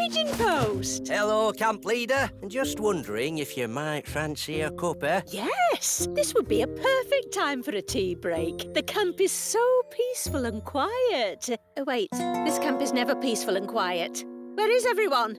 Pigeon Post! Hello, camp leader. Just wondering if you might fancy a cuppa? Yes! This would be a perfect time for a tea break. The camp is so peaceful and quiet. Oh, wait. This camp is never peaceful and quiet. Where is everyone?